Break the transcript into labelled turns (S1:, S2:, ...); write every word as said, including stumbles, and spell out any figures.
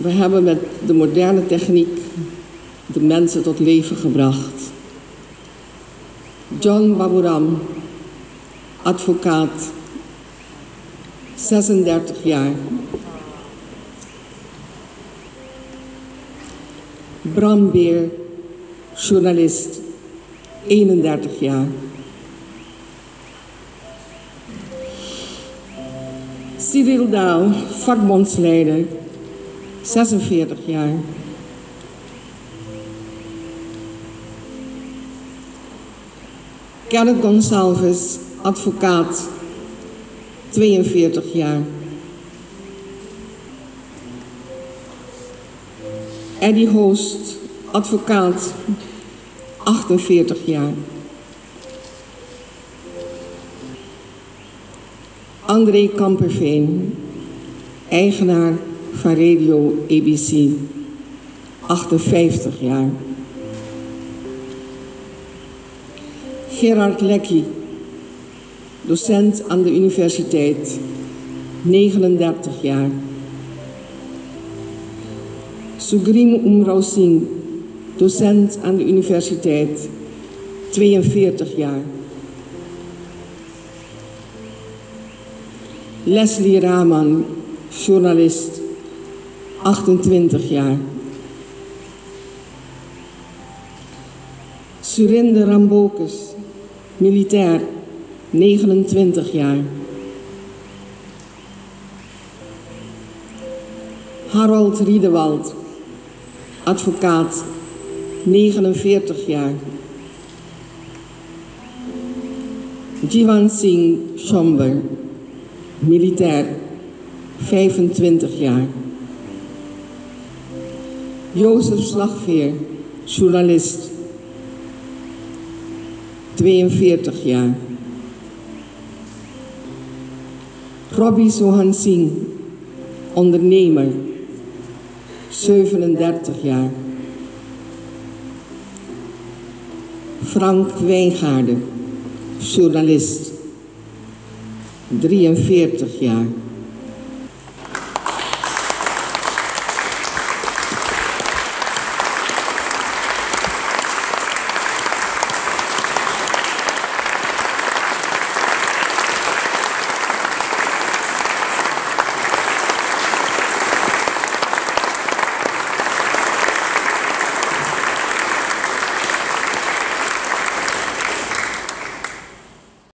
S1: We hebben met de moderne techniek de mensen tot leven gebracht. John Baburam, advocaat, zesendertig jaar. Bram Beer, journalist, eenendertig jaar. Cyril Daal, vakbondsleider, zesenveertig jaar. Kenneth Gonsalves, advocaat, tweeënveertig jaar. Eddie Hoost, advocaat, achtenveertig jaar. André Kamperveen, eigenaar van Radio A B C, achtenvijftig jaar. Gerard Lekkie, docent aan de universiteit, negenendertig jaar. Sugrim Umrao Singh, docent aan de universiteit, tweeënveertig jaar. Leslie Rahman, journalist, achtentwintig jaar. Surinder Rambokus, militair, negenentwintig jaar. Harold Riedewald, advocaat, negenenveertig jaar. Jiwan Singh Chomber, militair, vijfentwintig jaar. Jozef Slagveer, journalist, tweeënveertig jaar. Robbie Sohan Singh, ondernemer, zevenendertig jaar. Frank Wijngaarden, journalist, drieënveertig jaar.